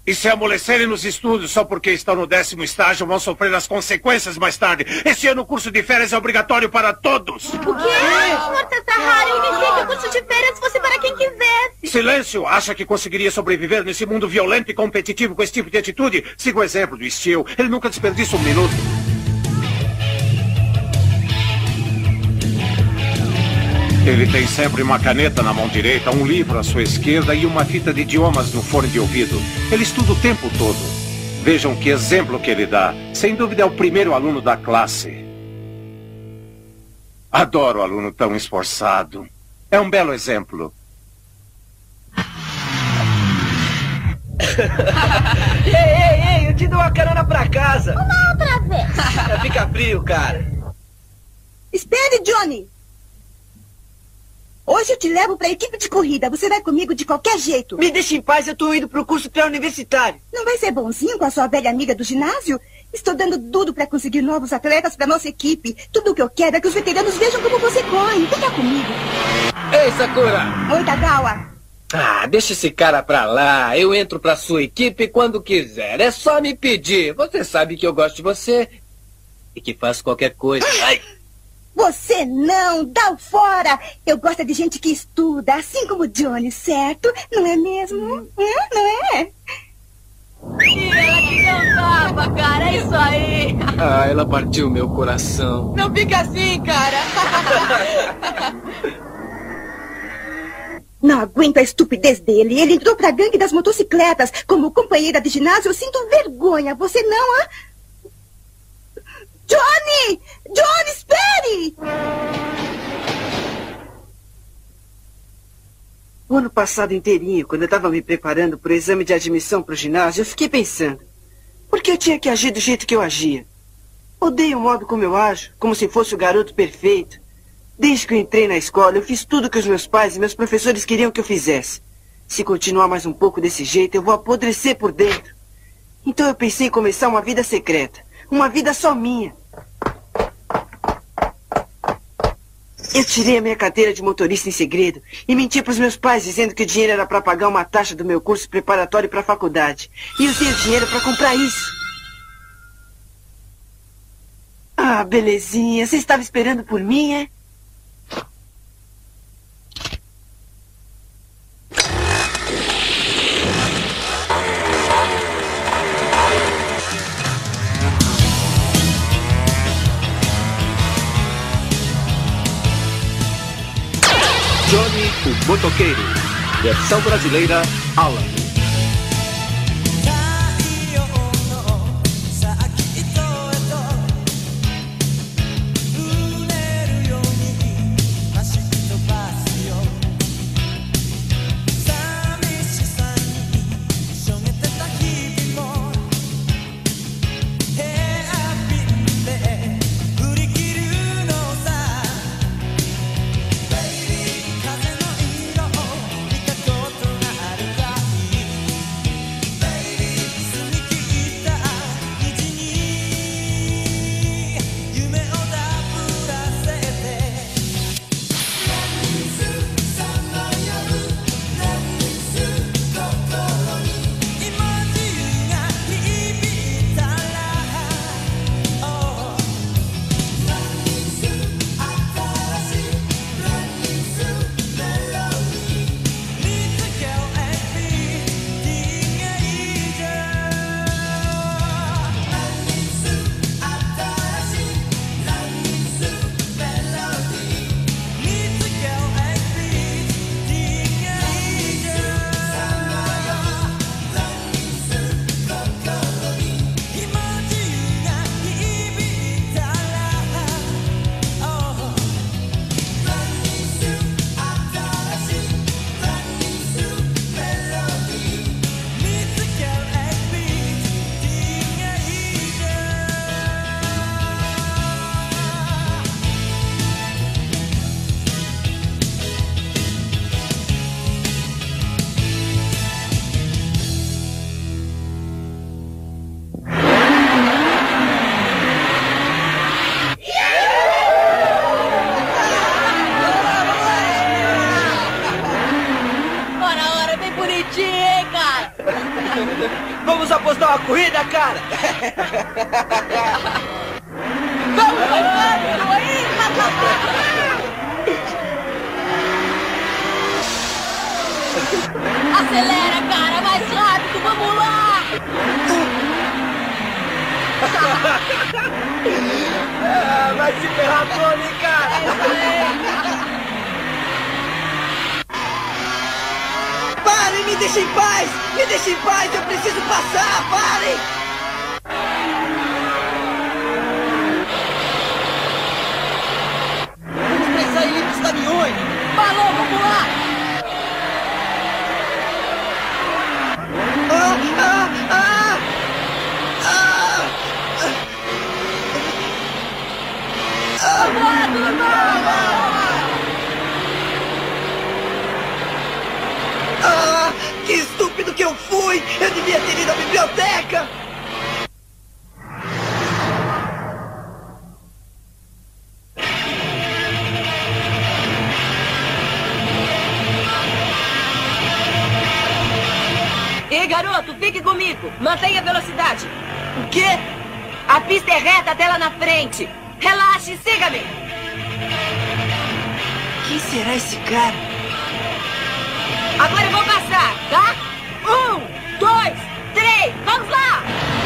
E se amolecerem nos estudos só porque estão no 10º estágio, vão sofrer as consequências mais tarde. Este ano o curso de férias é obrigatório para todos. O quê? Senhor Sasahara, eu iniciei que o curso de férias fosse para quem quisesse. Silêncio! Acha que conseguiria sobreviver nesse mundo violento e competitivo com esse tipo de atitude? Siga o exemplo do Steel. Ele nunca desperdiça um minuto. Ele tem sempre uma caneta na mão direita, um livro à sua esquerda e uma fita de idiomas no fone de ouvido. Ele estuda o tempo todo. Vejam que exemplo que ele dá. Sem dúvida é o primeiro aluno da classe. Adoro o aluno tão esforçado. É um belo exemplo. Ei, eu te dou uma carona pra casa. Uma outra vez. Fica frio, cara. Espere, Johnny. Hoje eu te levo para a equipe de corrida. Você vai comigo de qualquer jeito. Me deixe em paz, eu tô indo pro curso pré-universitário. Não vai ser bonzinho com a sua velha amiga do ginásio? Estou dando tudo para conseguir novos atletas para nossa equipe. Tudo o que eu quero é que os veteranos vejam como você corre. Venha comigo. Ei, Sakura! Oi, Kagawa. Ah, deixa esse cara pra lá. Eu entro pra sua equipe quando quiser. É só me pedir. Você sabe que eu gosto de você e que faço qualquer coisa. Ai! Você não, dá fora. Eu gosto de gente que estuda, assim como o Johnny, certo? Não é mesmo? Não é? Ela te deu um tapa, cara. É isso aí. Ah, ela partiu meu coração. Não fica assim, cara. Não aguento a estupidez dele. Ele entrou pra gangue das motocicletas. Como companheira de ginásio, eu sinto vergonha. Você não, hã? Johnny! Johnny, espere! O ano passado inteirinho, quando eu estava me preparando para o exame de admissão para o ginásio, eu fiquei pensando, por que eu tinha que agir do jeito que eu agia? Odeio o modo como eu ajo, como se fosse o garoto perfeito. Desde que eu entrei na escola, eu fiz tudo que os meus pais e meus professores queriam que eu fizesse. Se continuar mais um pouco desse jeito, eu vou apodrecer por dentro. Então eu pensei em começar uma vida secreta, uma vida só minha. Eu tirei a minha carteira de motorista em segredo e menti para os meus pais dizendo que o dinheiro era para pagar uma taxa do meu curso preparatório para a faculdade. E usei o dinheiro para comprar isso. Ah, belezinha. Você estava esperando por mim, é? Johnny, o motoqueiro. Versão brasileira, Alan. Vamos apostar uma corrida, cara! Vamos, rápido aí! Acelera, cara! Mais rápido! Vamos lá! Vai se ferrar, Tony, cara! Parem, me deixem em paz! Me deixem em paz! Eu preciso passar! Parem! Vamos pensar em ir pros caminhões! Falou, vamos lá! Vambora, turma! Que estúpido que eu fui! Eu devia ter ido à biblioteca! Ei, garoto, fique comigo. Mantenha a velocidade. O quê? A pista é reta até lá na frente. Relaxe, siga-me. Quem será esse cara? Agora eu vou passar, tá? 1, 2, 3, vamos lá!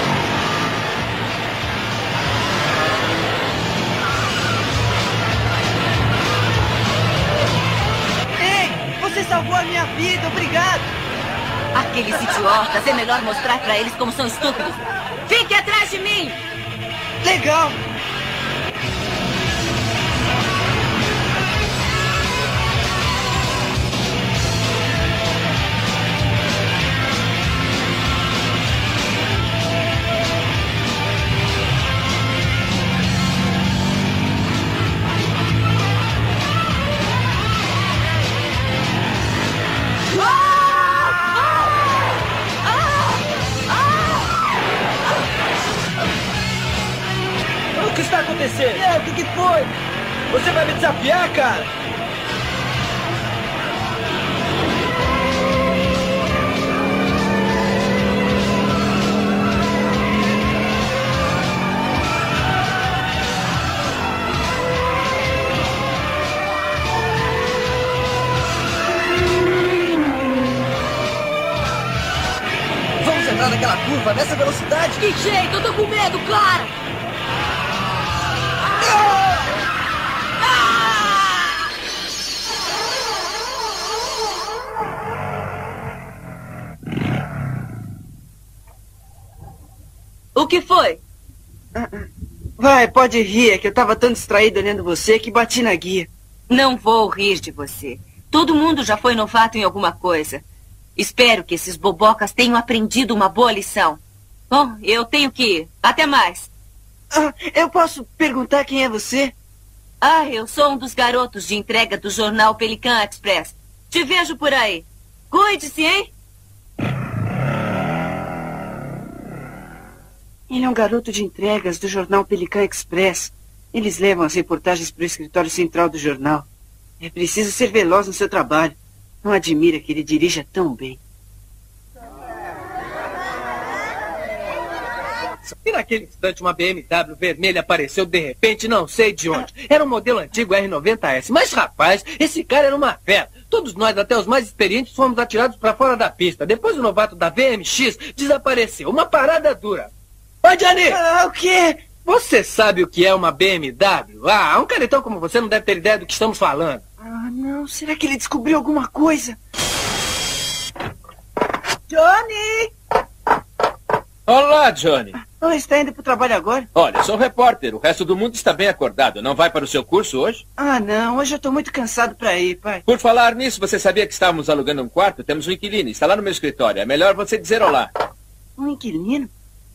Ei, você salvou a minha vida, obrigado! Aqueles idiotas, é melhor mostrar pra eles como são estúpidos. Fique atrás de mim! Legal! O que está acontecendo? O que foi? Você vai me desafiar, cara? Vamos entrar naquela curva nessa velocidade? Que jeito, eu tô com medo, cara! O que foi? Vai, pode rir, é que eu tava tão distraído olhando você que bati na guia. Não vou rir de você. Todo mundo já foi novato em alguma coisa. Espero que esses bobocas tenham aprendido uma boa lição. Bom, eu tenho que ir. Até mais. Eu posso perguntar quem é você? Eu sou um dos garotos de entrega do jornal Pelican Express. Te vejo por aí. Cuide-se, hein? Ele é um garoto de entregas do jornal Pelican Express. Eles levam as reportagens para o escritório central do jornal. É preciso ser veloz no seu trabalho. Não admira que ele dirija tão bem. E naquele instante uma BMW vermelha apareceu de repente, não sei de onde. Era um modelo antigo R90S. Mas, rapaz, esse cara era uma fera. Todos nós, até os mais experientes, fomos atirados para fora da pista. Depois o novato da VMX desapareceu. Uma parada dura. Oi, Johnny! O quê? Você sabe o que é uma BMW? Um caretão como você não deve ter ideia do que estamos falando. Não. Será que ele descobriu alguma coisa? Johnny! Olá, Johnny. Está indo para o trabalho agora? Olha, sou repórter. O resto do mundo está bem acordado. Não vai para o seu curso hoje? Não. Hoje eu estou muito cansado para ir, pai. Por falar nisso, você sabia que estávamos alugando um quarto? Temos um inquilino. Está lá no meu escritório. É melhor você dizer olá. Um inquilino?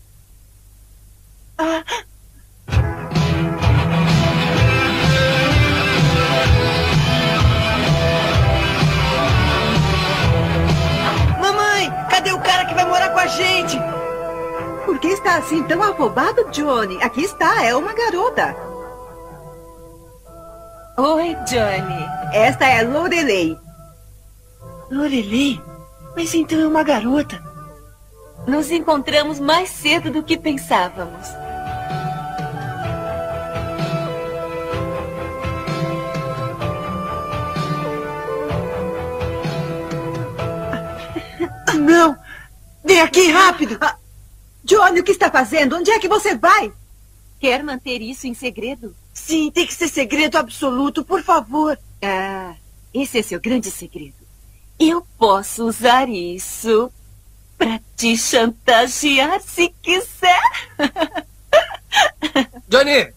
Mamãe, cadê o cara que vai morar com a gente? Por que está assim tão afobado, Johnny? Aqui está, é uma garota. Oi, Johnny. Esta é Lorelei. Lorelei? Mas então é uma garota. Nos encontramos mais cedo do que pensávamos. Não! Vem aqui, rápido! Johnny, o que está fazendo? Onde é que você vai? Quer manter isso em segredo? Sim, tem que ser segredo absoluto, por favor. Ah, esse é seu grande segredo. Eu posso usar isso para te chantagear se quiser. Johnny!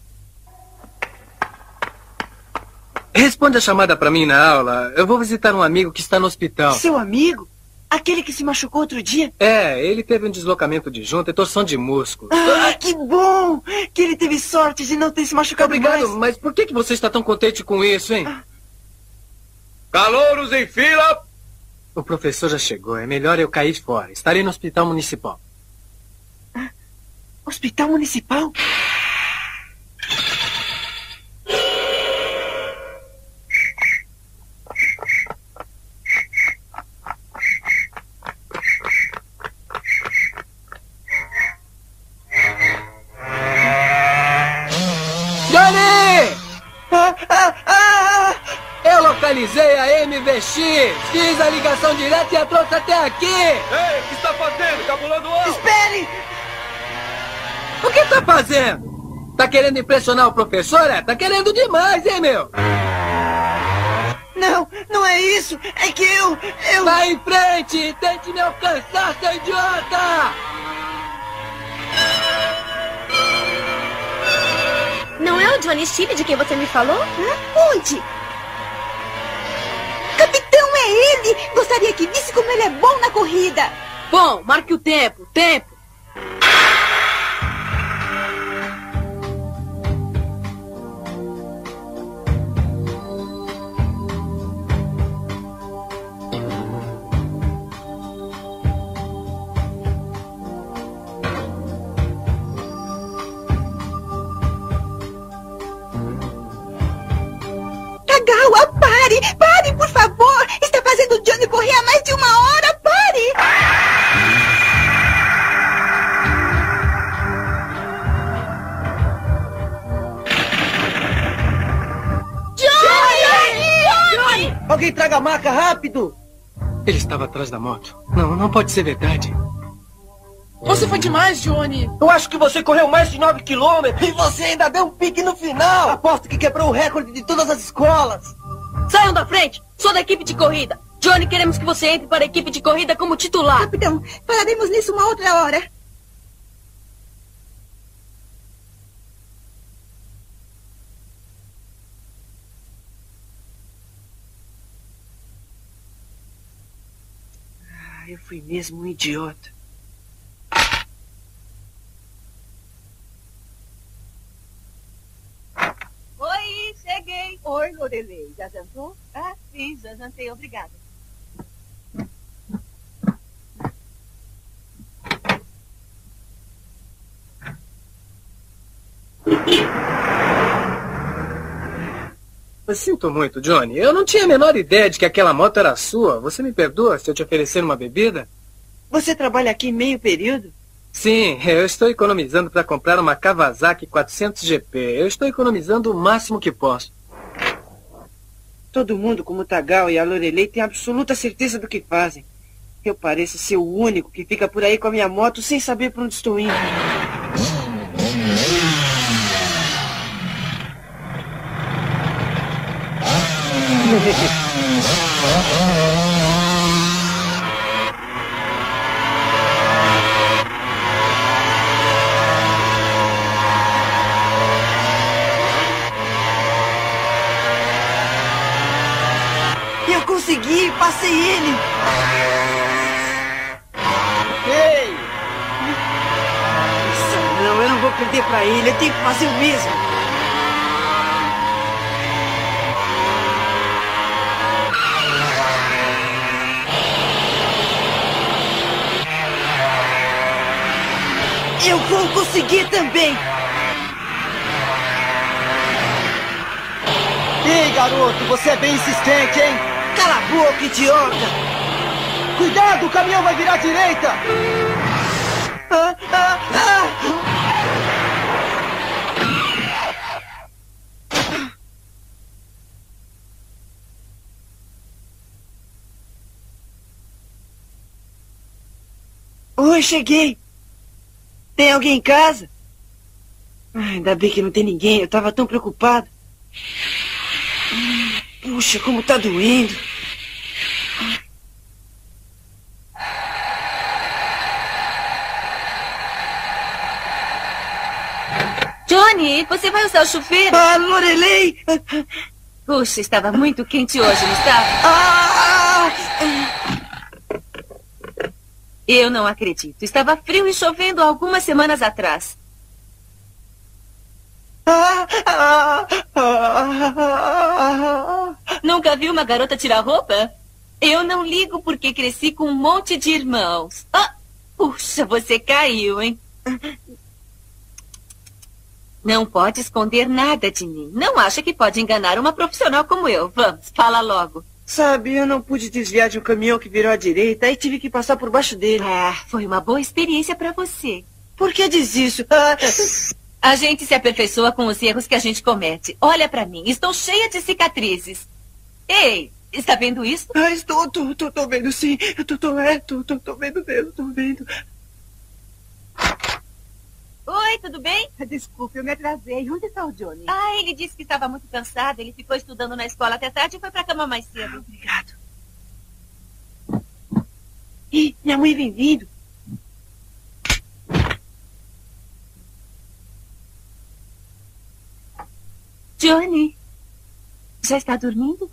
Responde a chamada para mim na aula. Eu vou visitar um amigo que está no hospital. Seu amigo? Aquele que se machucou outro dia? É, ele teve um deslocamento de junta e torção de músculo. Ah, que bom! Que ele teve sorte de não ter se machucado Obrigado, mais. mas por que você está tão contente com isso, hein? Calouros em fila! O professor já chegou. É melhor eu cair fora. Estarei no hospital municipal. Hospital municipal? Johnny! Eu localizei a MVX, fiz a ligação direta e a trouxe até aqui. Ei, o que está fazendo? Cabulando alto! Espere! O que tá fazendo? Tá querendo impressionar o professor? Tá querendo demais, hein, meu? Não, não é isso! É que eu... Vai em frente! Tente me alcançar, seu idiota! Não é o Johnny Chile de quem você me falou? Onde? Capitão, é ele! Gostaria que visse como ele é bom na corrida. Bom, marque o tempo. Tempo. Tagawa, pare! Pare, por favor! Está fazendo o Johnny correr há mais de 1 hora! Pare! Johnny! Alguém traga a maca, rápido! Ele estava atrás da moto. Não pode ser verdade. Você foi demais, Johnny. Eu acho que você correu mais de 9 quilômetros e você ainda deu um pique no final. Aposto que quebrou o recorde de todas as escolas. Saiam da frente. Sou da equipe de corrida. Johnny, queremos que você entre para a equipe de corrida como titular. Capitão, falaremos nisso uma outra hora. Eu fui mesmo um idiota. Oi, cheguei. Oi, Lorelei. Já jantou? Ah, sim, já jantei. Obrigada. Eu sinto muito, Johnny. Eu não tinha a menor ideia de que aquela moto era sua. Você me perdoa se eu te oferecer uma bebida? Você trabalha aqui meio período? Sim, eu estou economizando para comprar uma Kawasaki 400 GP. Eu estou economizando o máximo que posso. Todo mundo, como o Tagawa e a Lorelei, tem absoluta certeza do que fazem. Eu pareço ser o único que fica por aí com a minha moto sem saber para onde estou indo. Eu consegui! Passei ele! Ei! Nossa, não, eu não vou perder pra ele. Eu tenho que fazer o mesmo. Eu vou conseguir também! Ei, garoto, você é bem insistente, hein? Cala a boca, idiota! Cuidado, o caminhão vai virar à direita! Oi, cheguei. Tem alguém em casa? Ainda bem que não tem ninguém. Eu estava tão preocupado. Puxa, como tá doendo. Johnny, você vai usar o chuveiro? Ah, Lorelei! Puxa, estava muito quente hoje, não estava? Eu não acredito. Estava frio e chovendo algumas semanas atrás. Nunca viu uma garota tirar roupa? Eu não ligo porque cresci com um monte de irmãos. Puxa, você caiu, hein? Não pode esconder nada de mim. Não acha que pode enganar uma profissional como eu. Vamos, fala logo. Sabe, eu não pude desviar de um caminhão que virou à direita e tive que passar por baixo dele. Foi uma boa experiência pra você. Por que diz isso? A gente se aperfeiçoa com os erros que a gente comete. Olha pra mim, estou cheia de cicatrizes. Ei, está vendo isso? Estou vendo sim. Tô vendo mesmo, tô vendo. Oi, tudo bem? Desculpe, eu me atrasei. Onde está o Johnny? Ele disse que estava muito cansado. Ele ficou estudando na escola até tarde e foi pra cama mais cedo. Obrigado. Ih, minha mãe vem vindo. Johnny, já está dormindo?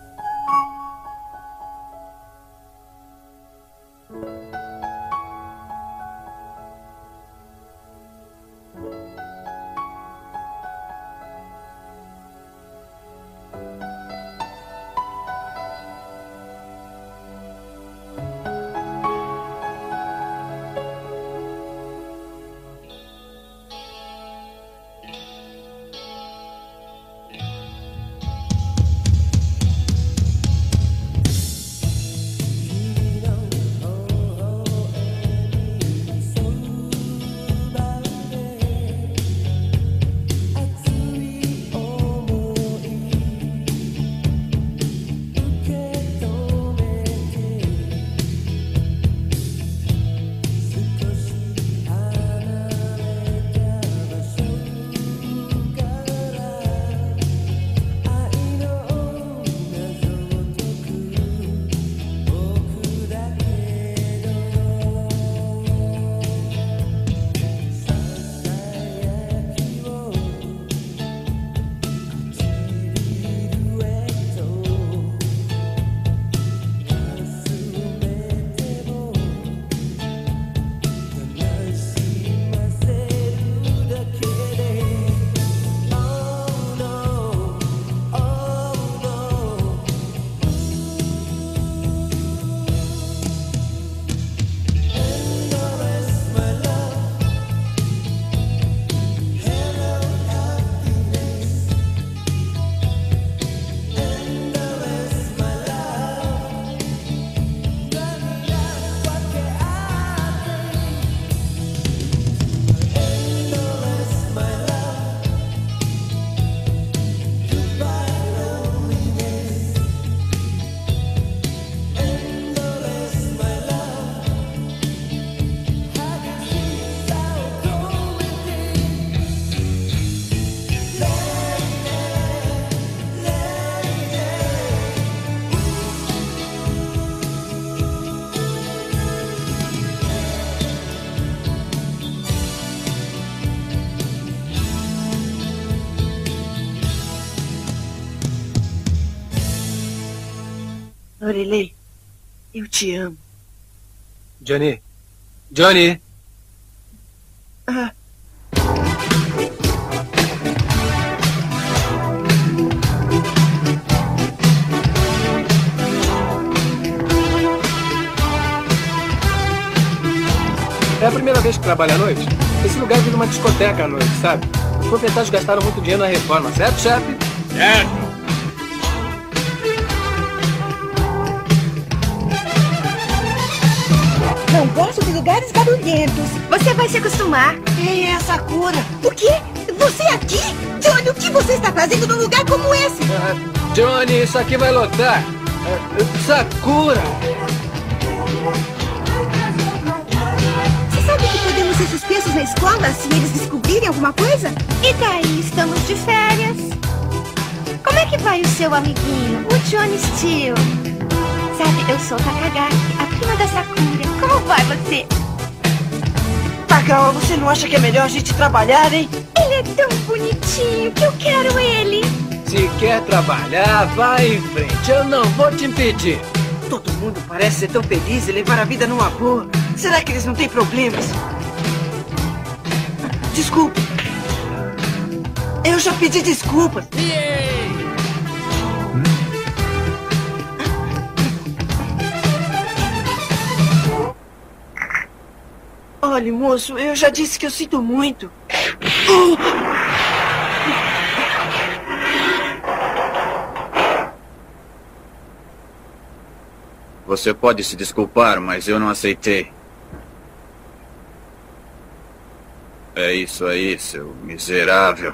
Lorelei, eu te amo. Johnny. Johnny. É a primeira vez que trabalha à noite? Esse lugar vira uma discoteca à noite, sabe? Os proprietários gastaram muito dinheiro na reforma, certo, chefe? Certo. Não gosto de lugares barulhentos. Você vai se acostumar. Ei, é a Sakura. O quê? Você aqui? Johnny, o que você está fazendo num lugar como esse? Johnny, isso aqui vai lotar. Sakura! Você sabe que podemos ser suspensos na escola se eles descobrirem alguma coisa? E daí, estamos de férias. Como é que vai o seu amiguinho, o Johnny Steele? Sabe, eu sou Takagaki, a prima da Sakura. Como vai você? Takao, você não acha que é melhor a gente trabalhar, hein? Ele é tão bonitinho que eu quero ele. Se quer trabalhar, vai em frente. Eu não vou te impedir. Todo mundo parece ser tão feliz e levar a vida numa boa. Será que eles não têm problemas? Desculpe. Eu já pedi desculpas. Olha, moço, eu já disse que eu sinto muito. Você pode se desculpar, mas eu não aceitei. É isso aí, seu miserável.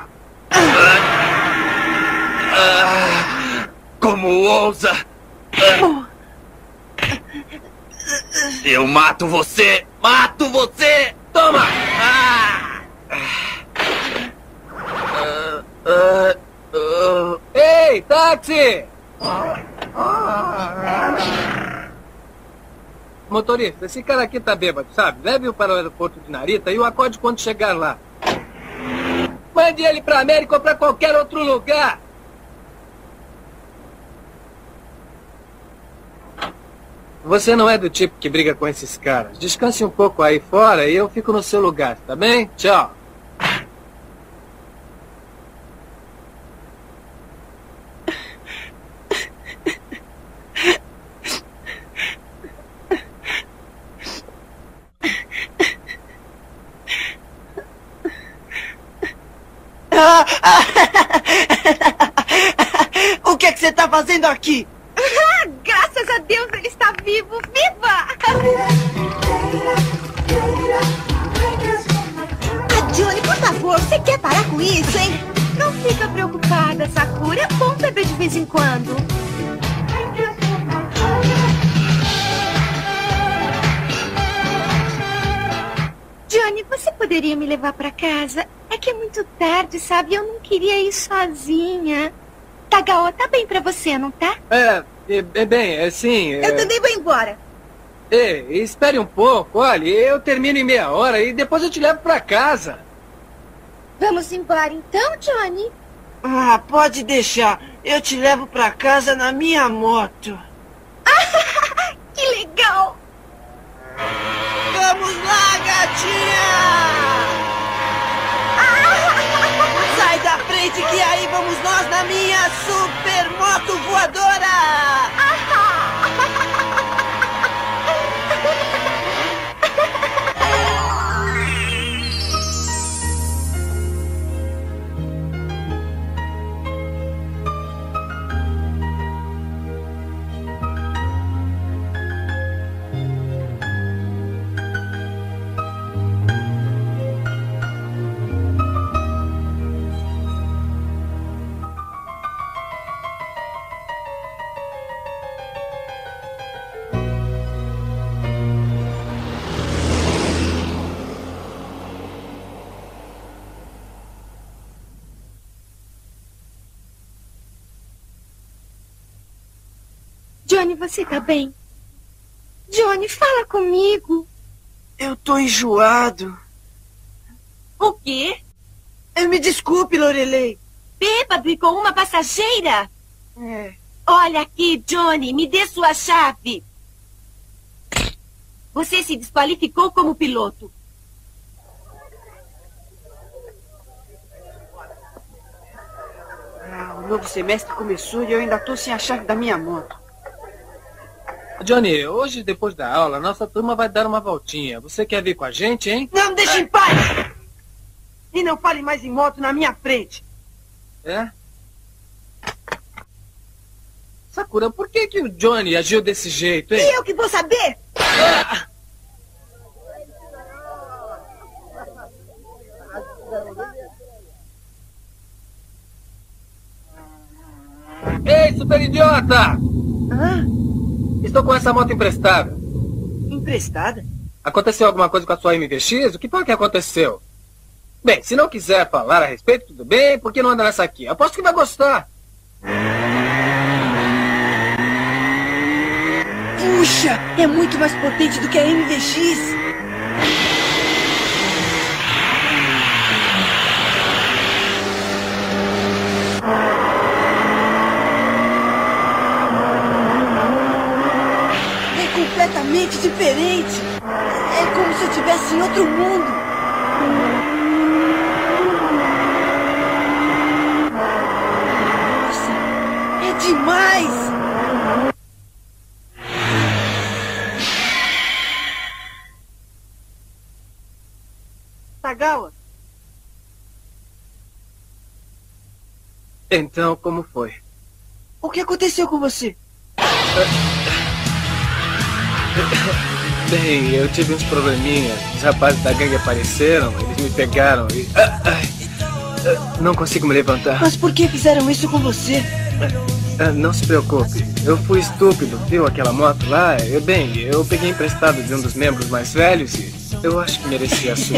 Como ousa? Eu mato você! Mato você! Toma! Ei, táxi! Motorista, esse cara aqui tá bêbado, sabe? Leve-o para o aeroporto de Narita e o acorde quando chegar lá. Mande ele pra América ou pra qualquer outro lugar. Você não é do tipo que briga com esses caras. Descanse um pouco aí fora e eu fico no seu lugar, tá bem? Tchau. O que é que você está fazendo aqui? Graças a Deus ele está vivo! Viva! Johnny, por favor, você quer parar com isso, hein? Não fica preocupada, Sakura. É bom beber de vez em quando. Johnny, você poderia me levar para casa? É que é muito tarde, sabe? Eu não queria ir sozinha. Tagao, tá bem pra você, não tá? Sim. Eu também vou embora. Ei, espere um pouco. Olha, eu termino em meia hora e depois eu te levo pra casa. Vamos embora então, Johnny? Pode deixar. Eu te levo pra casa na minha moto. Que legal! Vamos lá, gatinha! Sai da frente que aí vamos nós na minha super moto voadora! Johnny, você tá bem? Johnny, fala comigo. Eu tô enjoado. O quê? Me desculpe, Lorelei. Bêbado e com uma passageira? É. Olha aqui, Johnny, me dê sua chave. Você se desqualificou como piloto. O novo semestre começou e eu ainda tô sem a chave da minha moto. Johnny, hoje depois da aula, nossa turma vai dar uma voltinha. Você quer vir com a gente, hein? Não me deixe em paz! E não fale mais em moto na minha frente. É? Sakura, por que o Johnny agiu desse jeito, hein? E eu que vou saber? super idiota! Hã? Estou com essa moto emprestada. Emprestada? Aconteceu alguma coisa com a sua MVX? O que foi que aconteceu? Bem, se não quiser falar a respeito, tudo bem. Por que não anda nessa aqui? Aposto que vai gostar. Puxa, é muito mais potente do que a MVX. Completamente diferente. É como se eu estivesse em outro mundo. Nossa, é demais. Tagawa. Então, como foi? O que aconteceu com você? Bem, eu tive uns probleminhas. Os rapazes da gangue apareceram, eles me pegaram e... não consigo me levantar. Mas por que fizeram isso com você? Não se preocupe. Eu fui estúpido, viu aquela moto lá? Eu peguei emprestado de um dos membros mais velhos e eu acho que merecia a sua.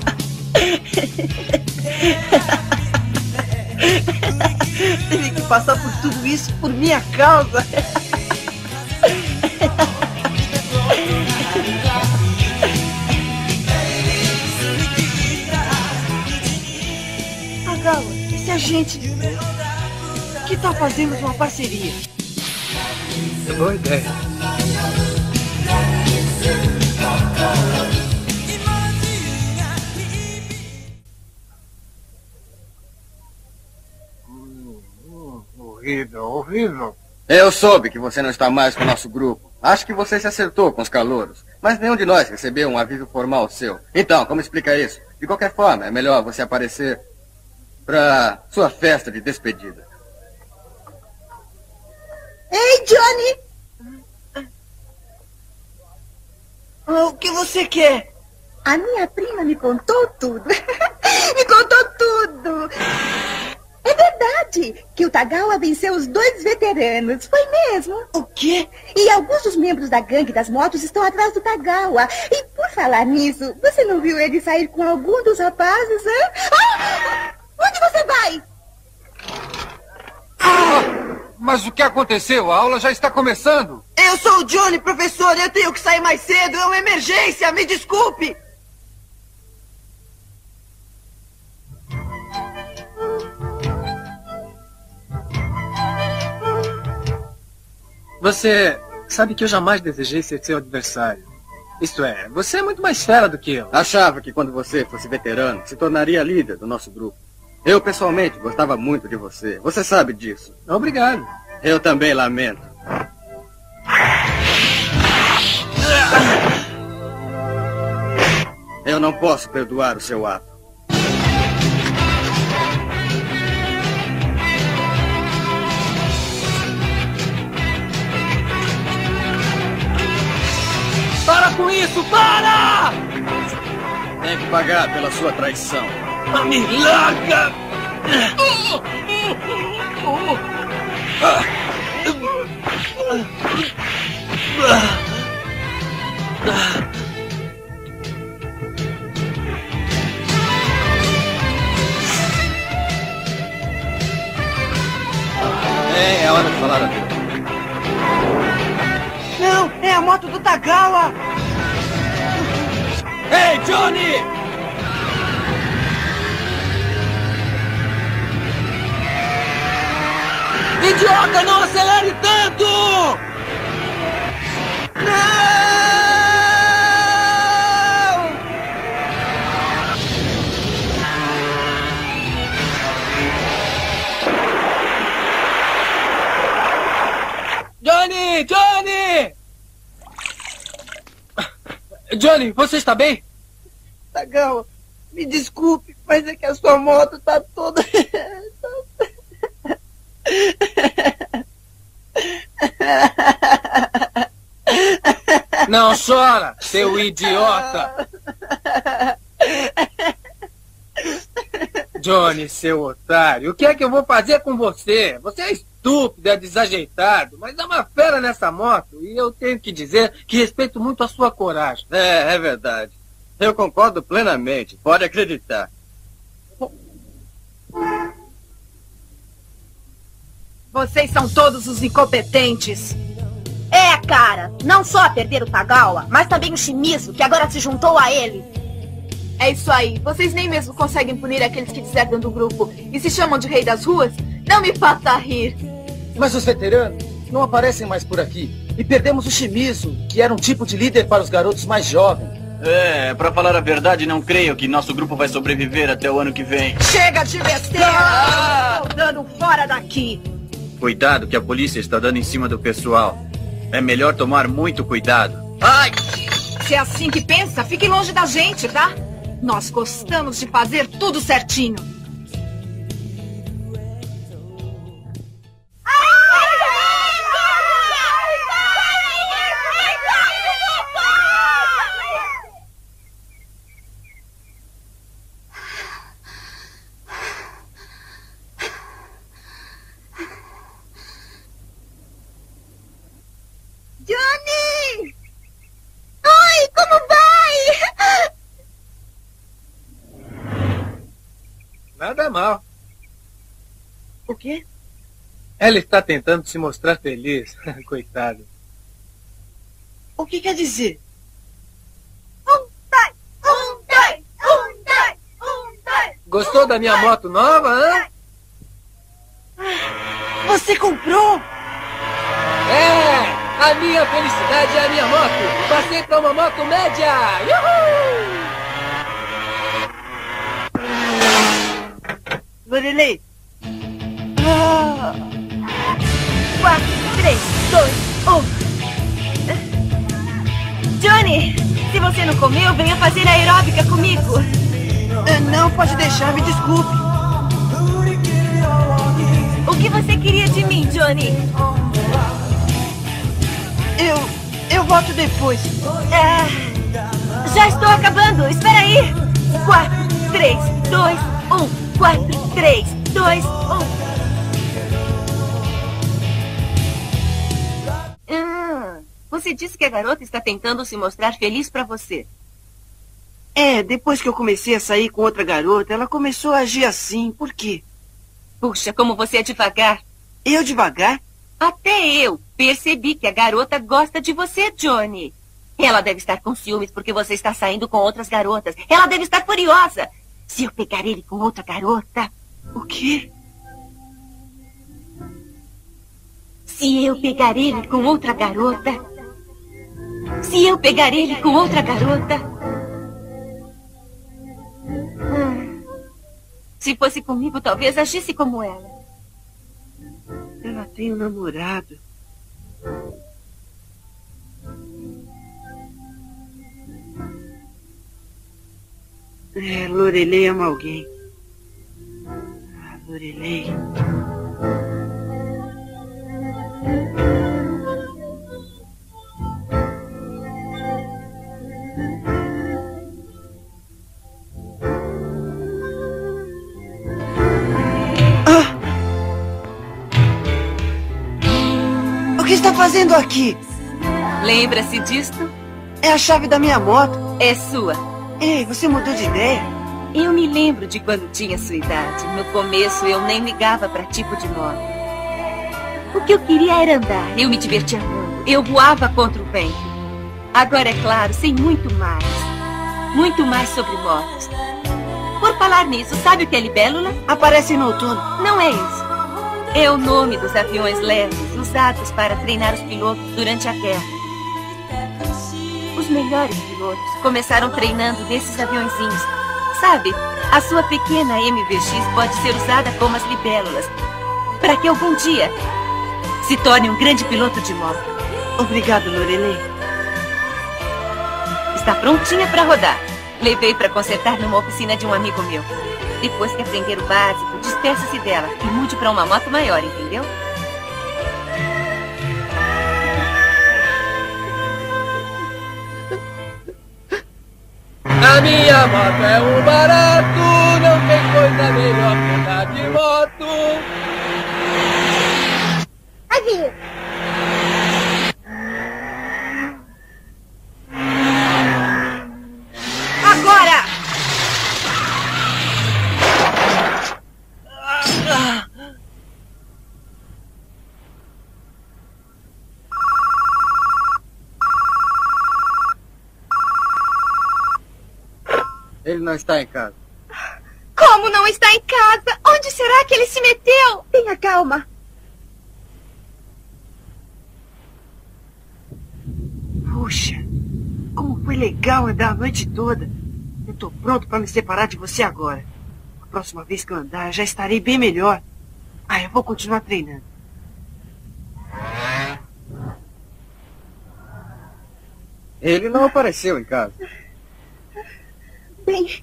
Teve que passar por tudo isso por minha causa. Tagawa, e se a gente... Que tal fazermos uma parceria? Boa ideia. Horrível, horrível. Eu soube que você não está mais com o nosso grupo. Acho que você se acertou com os calouros. Mas nenhum de nós recebeu um aviso formal seu. Então, como explica isso? De qualquer forma, é melhor você aparecer para sua festa de despedida. Ei, Johnny! O que você quer? A minha prima me contou tudo. Me contou tudo. É verdade que o Tagawa venceu os 2 veteranos. Foi mesmo. O quê? E alguns dos membros da gangue das motos estão atrás do Tagawa. E por falar nisso, você não viu ele sair com algum dos rapazes, hein? Ah! Onde você vai? Mas o que aconteceu? A aula já está começando. Eu sou o Johnny, professor. Eu tenho que sair mais cedo. É uma emergência. Me desculpe. Você sabe que eu jamais desejei ser seu adversário. Isto é, você é muito mais fera do que eu. Achava que quando você fosse veterano, se tornaria líder do nosso grupo. Eu, pessoalmente, gostava muito de você. Você sabe disso. Obrigado. Eu também lamento. Eu não posso perdoar o seu ato. Para com isso! Para! Tem que pagar pela sua traição. Me larga! É hora de falar a verdade. Não, é a moto do Tagawa. Ei, Johnny! Idiota, não acelere tanto! Não! Johnny! Johnny! Johnny, você está bem? Tagawa, me desculpe, mas é que a sua moto tá toda... Não chora, seu idiota! Johnny, seu otário, o que é que eu vou fazer com você? Você é estúpido! estúpido, é desajeitado, mas é uma fera nessa moto. E eu tenho que dizer que respeito muito a sua coragem. É verdade. Eu concordo plenamente, pode acreditar. Vocês são todos os incompetentes. É, cara. Não só perder o Tagawa, mas também o Shimizu, que agora se juntou a ele. É isso aí. Vocês nem mesmo conseguem punir aqueles que deserdam do grupo e se chamam de rei das ruas? Não me faça rir. Mas os veteranos não aparecem mais por aqui. E perdemos o Shimizu, que era um tipo de líder para os garotos mais jovens. Pra falar a verdade, não creio que nosso grupo vai sobreviver até o ano que vem. Chega de besteira! Estou dando fora daqui. Cuidado que a polícia está dando em cima do pessoal. É melhor tomar muito cuidado. Ai! Se é assim que pensa, fique longe da gente, tá? Nós gostamos de fazer tudo certinho. Johnny! Oi, como vai? Nada mal. O quê? Ela está tentando se mostrar feliz. Coitado. O que quer dizer? Gostou da minha moto nova, hã? Você comprou? É! A minha felicidade é a minha moto! Passei para uma moto média! Uhul! Lorelei! 4, 3, 2, 1. Johnny, se você não comeu, venha fazer aeróbica comigo. Não, pode deixar, me desculpe. O que você queria de mim, Johnny? Eu volto depois. Já estou acabando, espera aí. 4, 3, 2, 1. 4, 3, 2, 1. Você disse que a garota está tentando se mostrar feliz para você. Depois que eu comecei a sair com outra garota, ela começou a agir assim. Por quê? Puxa, como você é devagar. Eu devagar? Até eu percebi que a garota gosta de você, Johnny. Ela deve estar com ciúmes porque você está saindo com outras garotas. Ela deve estar furiosa. Se eu pegar ele com outra garota... O quê? Se eu pegar ele com outra garota... Se eu pegar ele com outra garota... Se fosse comigo, talvez agisse como ela. Ela tem um namorado. Lorelei ama alguém. Lorelei. O que está fazendo aqui? Lembra-se disto? É a chave da minha moto. É sua. Ei, você mudou de ideia? Eu me lembro de quando tinha sua idade. No começo eu nem ligava para tipo de moto. O que eu queria era andar. Eu me divertia muito. Eu voava contra o vento. Agora, é claro, sei muito mais. Muito mais sobre motos. Por falar nisso, sabe o que é libélula? Aparece no outono. Não é isso. É o nome dos aviões leves usados para treinar os pilotos durante a guerra. Os melhores pilotos começaram treinando nesses aviõezinhos. Sabe, a sua pequena MVX pode ser usada como as libélulas, para que algum dia se torne um grande piloto de moto. Obrigado, Lorelei. Está prontinha para rodar. Levei para consertar numa oficina de um amigo meu. Depois que aprender o básico, despeça-se dela e mude para uma moto maior, entendeu? A minha moto é um barato, não tem coisa melhor que andar de moto. Ele não está em casa. Como não está em casa? Onde será que ele se meteu? Tenha calma. Puxa, como foi legal andar a noite toda. Eu tô pronto para me separar de você agora. A próxima vez que eu andar, eu já estarei bem melhor. Eu vou continuar treinando. Ele não apareceu em casa. Bem,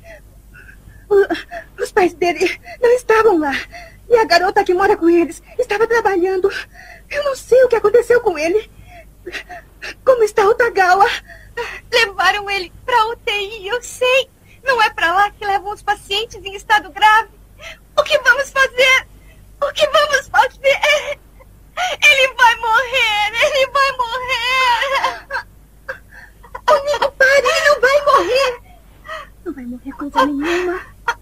os pais dele não estavam lá. E a garota que mora com eles estava trabalhando. Eu não sei o que aconteceu com ele. Como está o Tagawa? Levaram ele pra UTI, eu sei. Não é pra lá que levam os pacientes em estado grave. O que vamos fazer? O que vamos fazer? Ele vai morrer! Ele vai morrer! Oh, não, pare! Ele não vai morrer! Não vai morrer coisa nenhuma.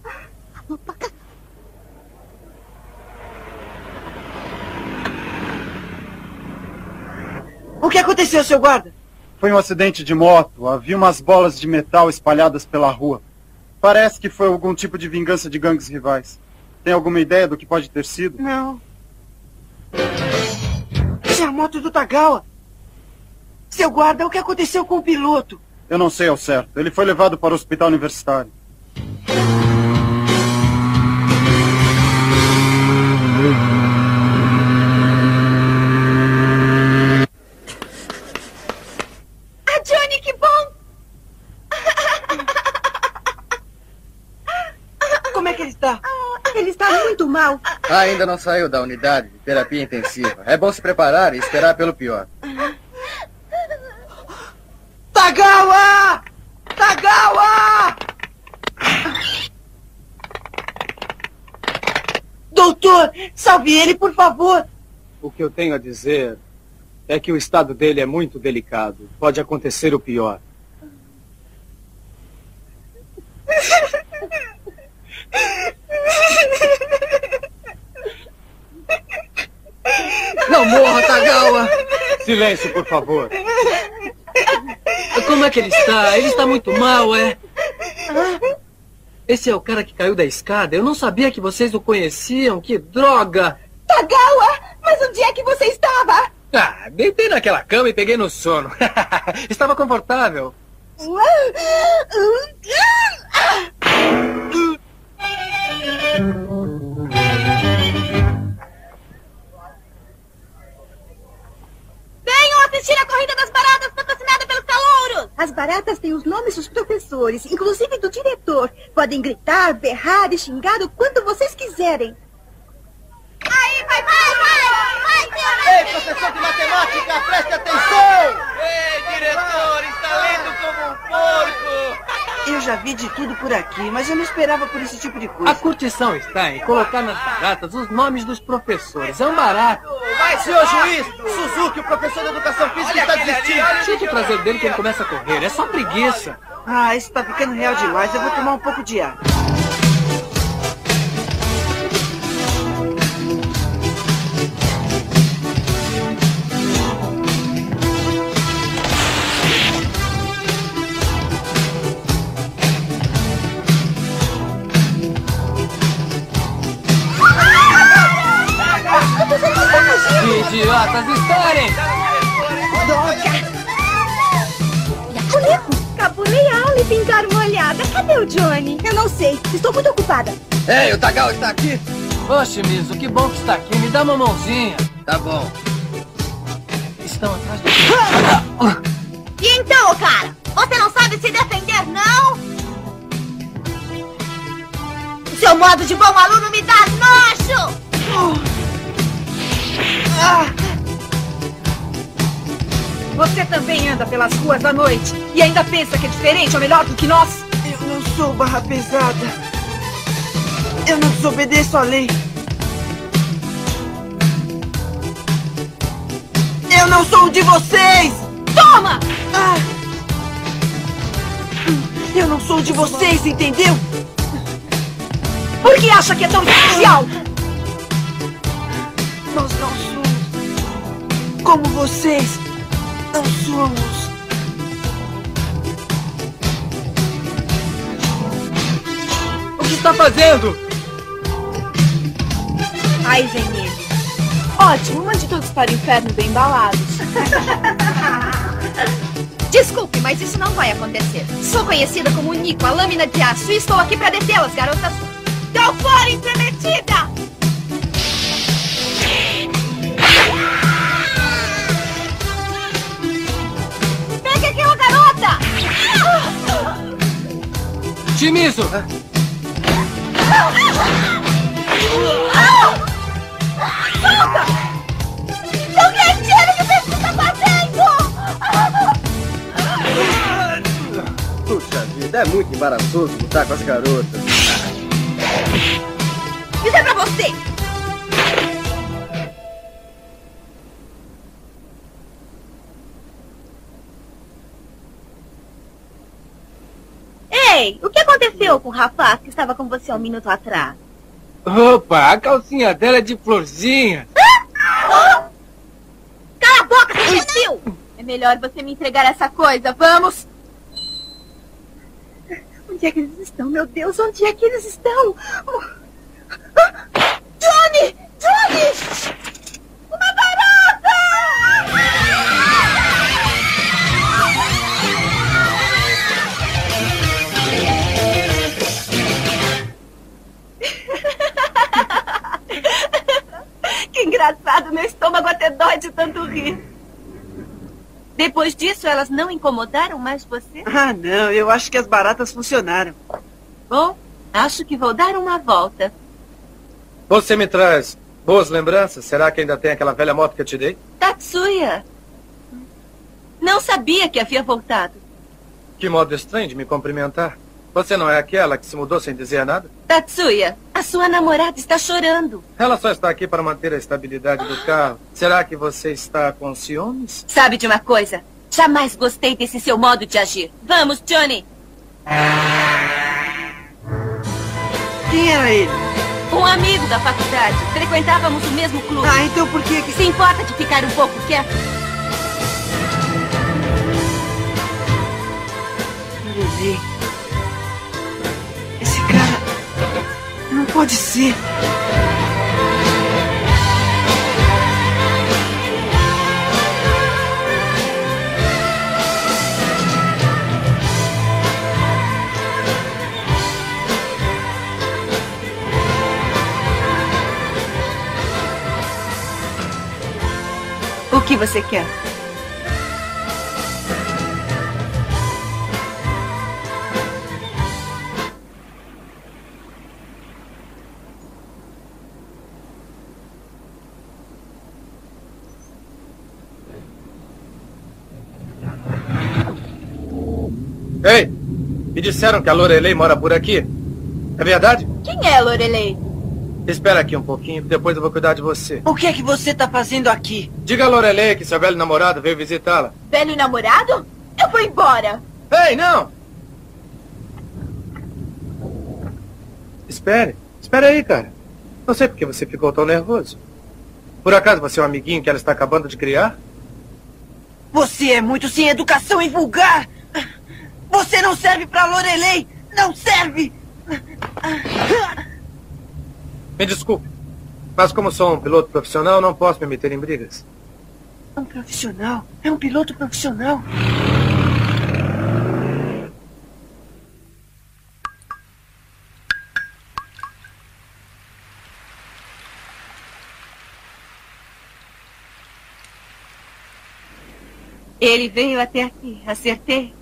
O que aconteceu, seu guarda? Foi um acidente de moto. Havia umas bolas de metal espalhadas pela rua. Parece que foi algum tipo de vingança de gangues rivais. Tem alguma ideia do que pode ter sido? Não. Isso é a moto do Tagawa. Seu guarda, o que aconteceu com o piloto? Eu não sei ao certo. Ele foi levado para o hospital universitário. Johnny, que bom! Como é que ele está? Ele está muito mal. Ainda não saiu da unidade de terapia intensiva. É bom se preparar e esperar pelo pior. Tagawa! Tagawa! Doutor, salve ele, por favor. O que eu tenho a dizer é que o estado dele é muito delicado. Pode acontecer o pior. Não morra, Tagawa! Silêncio, por favor. Como é que ele está? Ele está muito mal, é? Esse é o cara que caiu da escada? Eu não sabia que vocês o conheciam. Que droga! Tagawa! Mas onde é que você estava? Deitei naquela cama e peguei no sono. Estava confortável. Venham assistir a Corrida das Baratas patrocinada pelos calouros! As baratas têm os nomes dos professores, inclusive do diretor. Podem gritar, berrar e xingar o quanto vocês quiserem. Aí, vai! Ei, professor de matemática, preste atenção! Ei, diretor, está lendo como um porco! Eu já vi de tudo por aqui, mas eu não esperava por esse tipo de coisa. A curtição está em colocar nas baratas os nomes dos professores. É um barato. Vai, senhor juiz! Suzuki, o professor de educação física, está desistindo! Chuta o traseiro dele que ele começa a correr. É só preguiça. Isso tá ficando real demais. Eu vou tomar um pouco de ar. Que idiotas estarem! Boneco, cabulei a aula e pintar uma olhada. Cadê o Johnny? Eu não sei. Estou muito ocupada. Ei, o Tagawa está aqui? Ô, Shimizu, que bom que está aqui. Me dá uma mãozinha. Tá bom. Estão atrás do... E então, cara? Você não sabe se defender, não? O seu modo de bom aluno me dá nojo! Você também anda pelas ruas à noite e ainda pensa que é diferente ou melhor do que nós? Eu não sou barra pesada. Eu não desobedeço a lei. Eu não sou um de vocês! Toma! Eu não sou um de vocês, entendeu? Por que acha que é tão especial? Nós não somos como vocês. Não somos. tá fazendo? Aí vem ele. Ótimo, mande todos para o inferno bem embalados. Desculpe, mas isso não vai acontecer. Sou conhecida como Nico, a lâmina de aço, e estou aqui para detê-las, garotas. Tô fora, intrometida! Pegue aquela garota! Shimizu! Solta! Não retire o que você está fazendo! Puxa vida, é muito embaraçoso lutar com as garotas. Isso é pra você! Ei, o que aconteceu com o rapaz que estava com você 1 minuto atrás? Opa, a calcinha dela é de florzinha. Cala a boca, seu imbecil! É melhor você me entregar essa coisa, vamos! Onde é que eles estão, meu Deus? Onde é que eles estão? Johnny! Johnny! Uma barata! Que engraçado, meu estômago até dói de tanto rir. Depois disso, elas não incomodaram mais você? Ah, não, eu acho que as baratas funcionaram. Bom, acho que vou dar uma volta. Você me traz boas lembranças? Será que ainda tem aquela velha moto que eu te dei? Tatsuya! Não sabia que havia voltado. Que modo estranho de me cumprimentar. Você não é aquela que se mudou sem dizer nada? Tatsuya, a sua namorada está chorando. Ela só está aqui para manter a estabilidade do carro. Será que você está com ciúmes? Sabe de uma coisa? Jamais gostei desse seu modo de agir. Vamos, Johnny! Quem era ele? Um amigo da faculdade. Frequentávamos o mesmo clube. Ah, então por que... Se importa de ficar um pouco quieto? Lorelei. Esse cara... não pode ser. O que você quer? Ei, me disseram que a Lorelei mora por aqui. É verdade? Quem é Lorelei? Espera aqui um pouquinho, depois eu vou cuidar de você. O que é que você tá fazendo aqui? Diga a Lorelei que seu velho namorado veio visitá-la. Velho namorado? Eu vou embora. Ei, não! Espere aí, cara. Não sei por que você ficou tão nervoso. Por acaso você é um amiguinho que ela está acabando de criar? Você é muito sem educação e vulgar! Você não serve pra Lorelei! Não serve! Me desculpe, mas como sou um piloto profissional, não posso me meter em brigas. Um profissional? É um piloto profissional? Ele veio até aqui, acertei.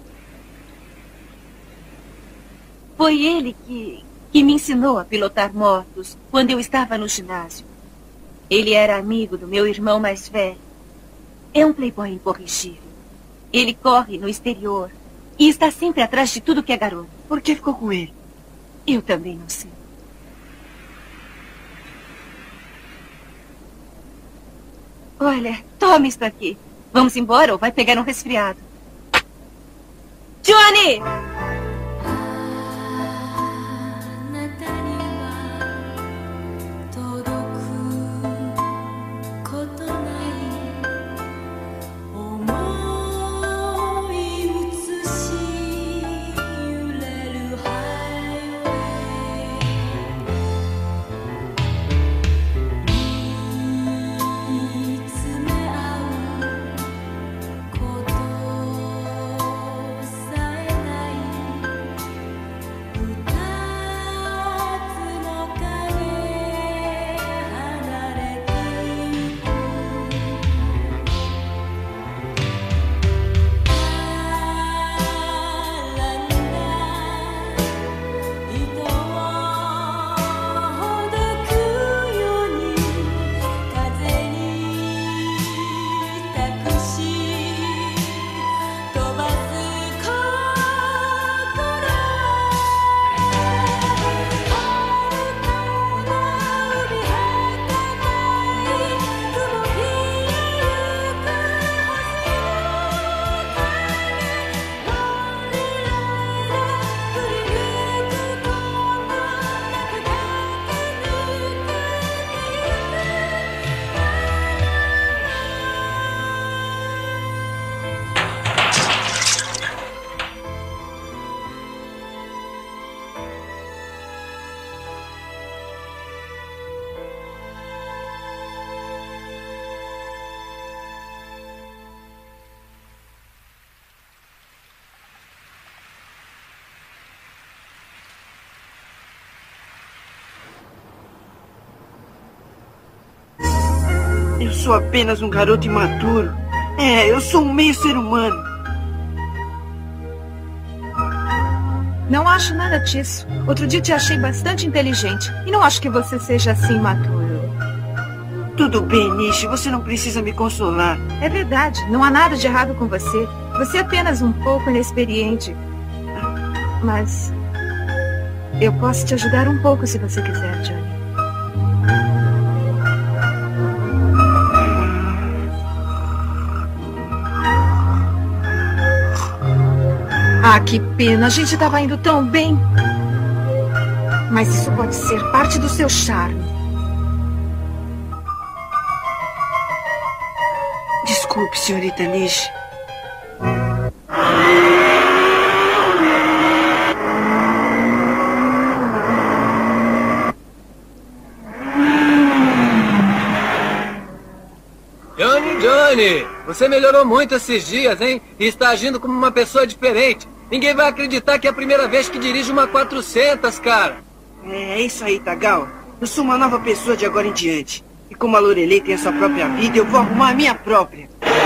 Foi ele que me ensinou a pilotar motos quando eu estava no ginásio. Ele era amigo do meu irmão mais velho. É um playboy incorrigível. Ele corre no exterior e está sempre atrás de tudo que é garoto. Por que ficou com ele? Eu também não sei. Olha, tome isso aqui. Vamos embora ou vai pegar um resfriado? Johnny! Eu sou apenas um garoto imaturo. Eu sou um meio ser humano. Não acho nada disso. Outro dia te achei bastante inteligente. E não acho que você seja assim imaturo. Tudo bem, Nishi. Você não precisa me consolar. É verdade. Não há nada de errado com você. Você é apenas um pouco inexperiente. Mas eu posso te ajudar um pouco se você quiser, Johnny. Ah, que pena. A gente estava indo tão bem. Mas isso pode ser parte do seu charme. Desculpe, senhorita Nishi. Johnny, você melhorou muito esses dias, hein? E está agindo como uma pessoa diferente. Ninguém vai acreditar que é a primeira vez que dirige uma 400, cara. É isso aí, Tagawa. Eu sou uma nova pessoa de agora em diante. E como a Lorelei tem a sua própria vida, eu vou arrumar a minha própria.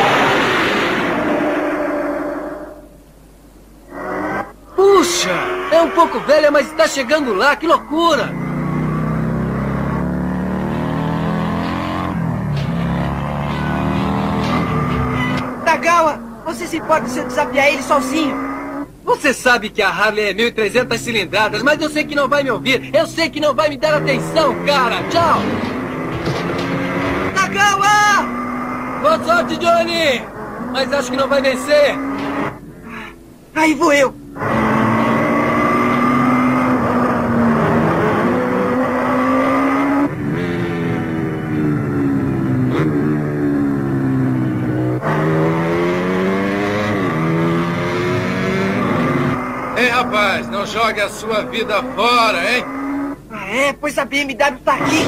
Puxa, é um pouco velha, mas está chegando lá. Que loucura! Tagawa, você se importa se eu desafiar ele sozinho? Você sabe que a Harley é 1.300 cilindradas, mas eu sei que não vai me ouvir. Eu sei que não vai me dar atenção, cara. Tchau! Tagawa! Boa sorte, Johnny! Mas acho que não vai vencer. Aí vou eu. Ei, rapaz, não jogue a sua vida fora, hein? Pois a BMW tá aqui.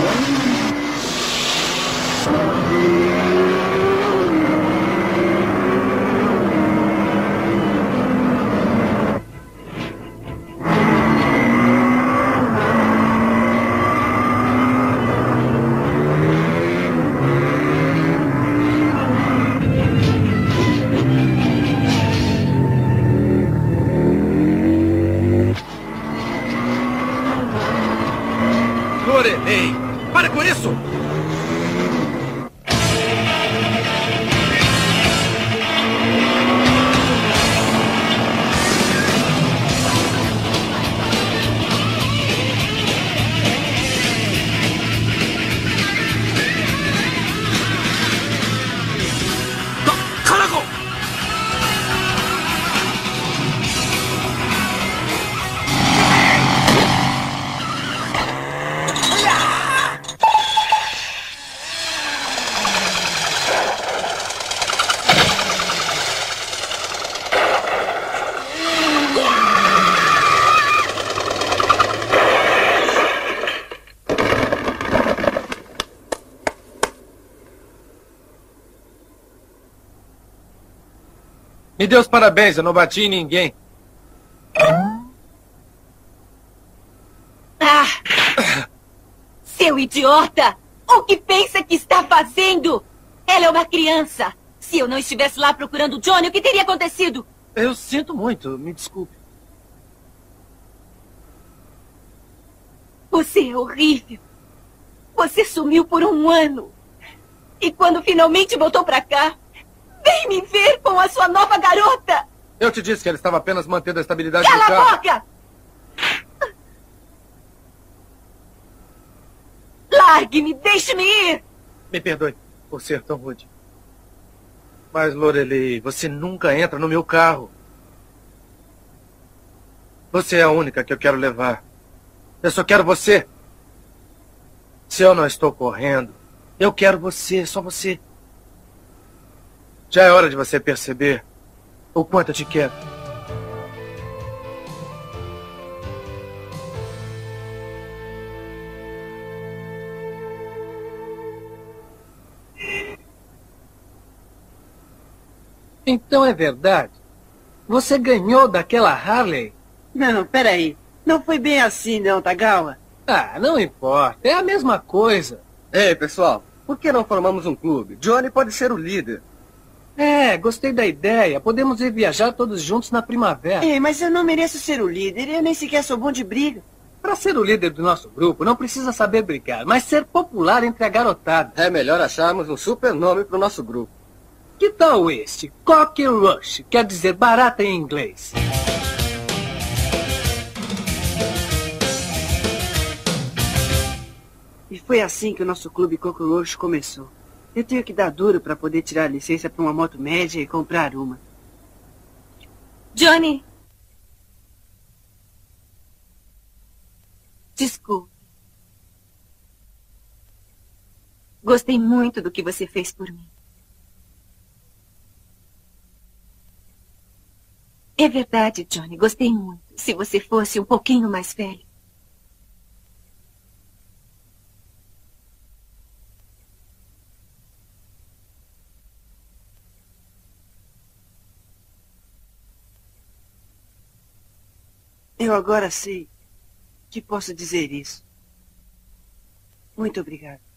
Lorelei, para com isso! Me dê os parabéns, eu não bati em ninguém. Ah! Seu idiota! O que pensa que está fazendo? Ela é uma criança. Se eu não estivesse lá procurando o Johnny, o que teria acontecido? Eu sinto muito, me desculpe. Você é horrível. Você sumiu por um ano. E quando finalmente voltou pra cá, vem me ver com a sua nova garota! Eu te disse que ela estava apenas mantendo a estabilidade Cala do carro. a boca! Largue-me, deixe-me ir! Me perdoe por ser tão rude. Mas, Lorelei, você nunca entra no meu carro. Você é a única que eu quero levar. Eu só quero você. Se eu não estou correndo, eu quero você, só você. Já é hora de você perceber o quanto eu te quero. Então é verdade. Você ganhou daquela Harley? Não, peraí. Não foi bem assim, não, Tagawa. Ah, não importa. É a mesma coisa. Ei, pessoal. Por que não formamos um clube? Johnny pode ser o líder. É, gostei da ideia. Podemos ir viajar todos juntos na primavera. Ei, mas eu não mereço ser o líder. Eu nem sequer sou bom de briga. Para ser o líder do nosso grupo, não precisa saber brigar, mas ser popular entre a garotada. É melhor acharmos um super nome para o nosso grupo. Que tal este? Cockroach, quer dizer barata em inglês. E foi assim que o nosso clube Cockroach começou. Eu tenho que dar duro para poder tirar a licença para uma moto média e comprar uma. Johnny. Desculpe. Gostei muito do que você fez por mim. É verdade, Johnny. Gostei muito. Se você fosse um pouquinho mais velho. Eu agora sei que posso dizer isso. Muito obrigado.